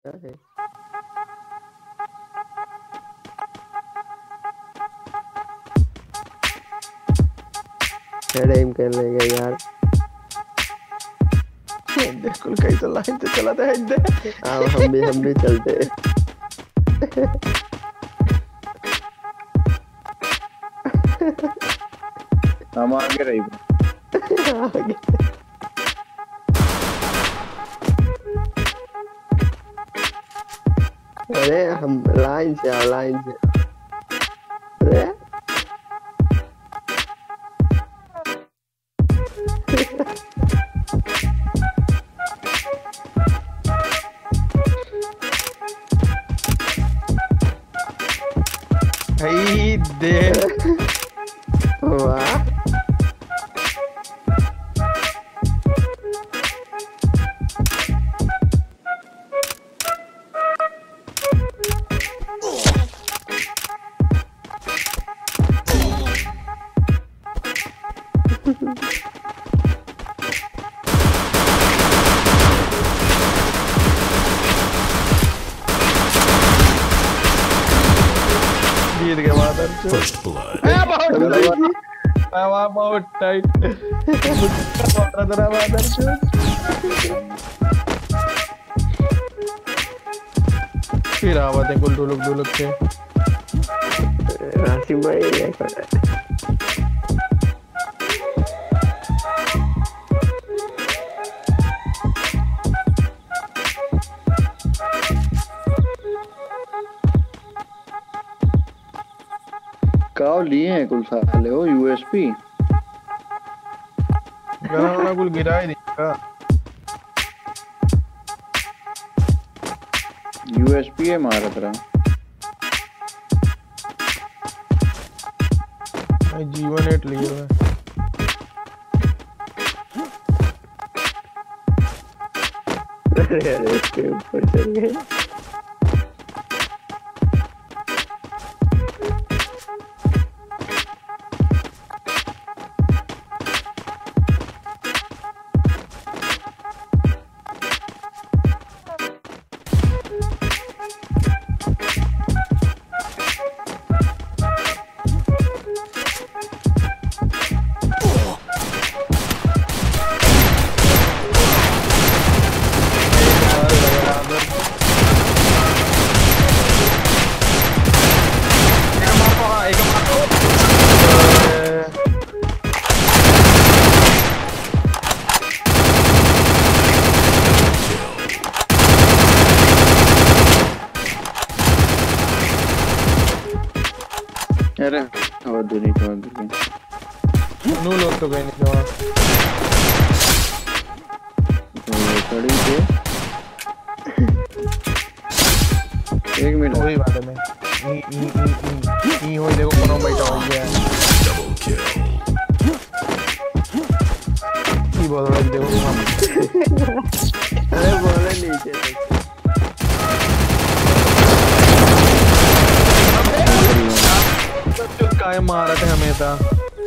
अरे एम कर लेंगे यार। बिल्कुल कहीं तो लाइन पे चला था हिंदे। अब हम भी चलते हैं। हम आगे रही आगे। अरे हम लाइन से आओ, लाइन से। अरे भाई दे वाह जीत गए मादर First blood. बहुत टाइट तेरा मादर फिर आवाज है कुल डुलुक के। राशिम भाई ये कर रहा है। काव लिए हैं कुल साले हो यूएसपी गना कुल गिरा ही नहीं यूएसपी है मारा तेरा जीवन एट लिए हुए अरे इसके ऊपर चल गए। अरे और दूरी तो नू लोग तो गए नहीं जवाब खड़ी थे एक मिनट वही बात है मैं हो देखो कोनो बैठा हो गया Double kill. की बोल रहा है देखो अरे बोले नीचे सब काय मारा थे हमें था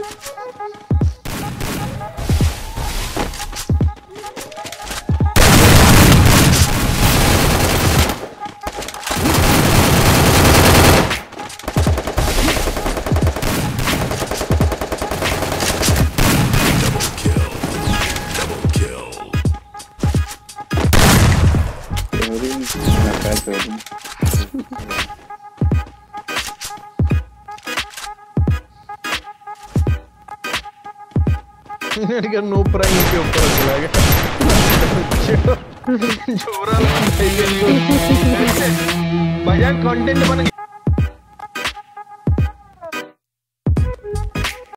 Double kill. इनका नो प्राइम के ऊपर चला गया जोरा भाई कंटेंट बन